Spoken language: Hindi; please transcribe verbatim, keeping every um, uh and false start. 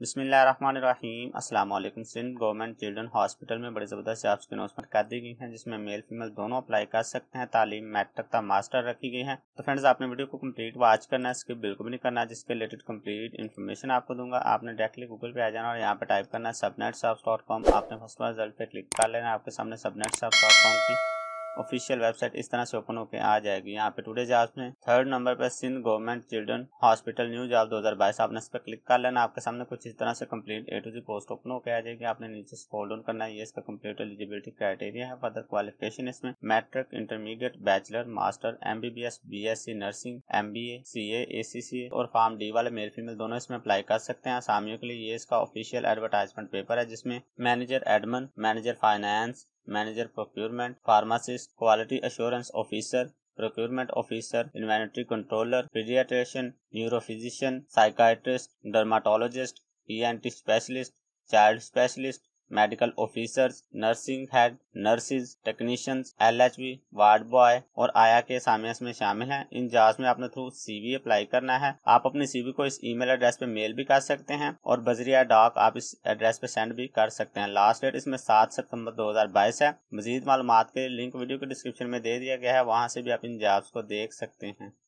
बिस्मिल्लाहिर्रहमानिर्रहीम। अस्सलाम वालेकुम। सिंध गवर्नमेंट चिल्ड्रन हॉस्पिटल में बड़ी ज़बरदस्त जॉब्स की अनाउंसमेंट कर दी गई हैं, जिसमें मेल फीमेल दोनों अप्लाई कर सकते हैं। तालीम मैट्रिक तक मास्टर रखी गई है। तो फ्रेंड्स, आपने वीडियो को कंप्लीट वॉच करना है, स्किप बिल्कुल भी नहीं करना। जिसके रिलेटेड कंप्लीट इन्फॉर्मेशन आपको दूंगा। आपने डायरेक्टली गूगल पे आ जाना और यहाँ पे टाइप करना है सबनेट जॉब्स डॉट कॉम। आपने फर्स्ट बार रिजल्ट पे क्लिक कर लेना। आपके सामने सबनेट जॉब्स डॉट कॉम की ऑफिशियल वेबसाइट इस तरह से ओपन होकर आ जाएगी। यहाँ पे टुडे जॉब्स में थर्ड नंबर पर Sindh government children hospital new job दो हज़ार बाईस, आपने इस पर क्लिक कर लेना। आपके सामने कुछ इस तरह से complete A to Z post open होकर आ जाएगी। आपने नीचे स्क्रॉल डाउन करना है। ये इसका कंप्लीट एलिजिबिलिटी क्राइटेरिया है। फर्दर क्वालिफिकेशन इसमें matric, intermediate, bachelor, master, MBBS, BSc nursing, MBA, CA, ACCA और फॉर्म डी वाले मेल फीमेल दोनों इसमें अप्लाई कर सकते हैं। आसामियों के लिए ये इसका ऑफिशियल एडवर्टाइजमेंट पेपर है, जिसमें manager admin, manager finance, manager procurement, pharmacist, quality assurance officer, procurement officer, inventory controller, paediatrician, neurophysician, psychiatrist, dermatologist, ENT specialist, child specialist, medical officers, nursing head, nurses, technicians, LHB, ward boy और आया के असामियां इसमें शामिल हैं। इन जॉब्स में आपने थ्रू सीवी अप्लाई करना है। आप अपनी सीवी को इस ईमेल एड्रेस पे मेल भी कर सकते हैं और बजरिया डाक आप इस एड्रेस पे सेंड भी कर सकते हैं। लास्ट डेट इसमें सात सितंबर दो हज़ार बाईस है। मजीद मालूमात के लिए लिंक वीडियो के डिस्क्रिप्शन में दे दिया गया है, वहां से भी आप इन जॉब्स को देख सकते हैं।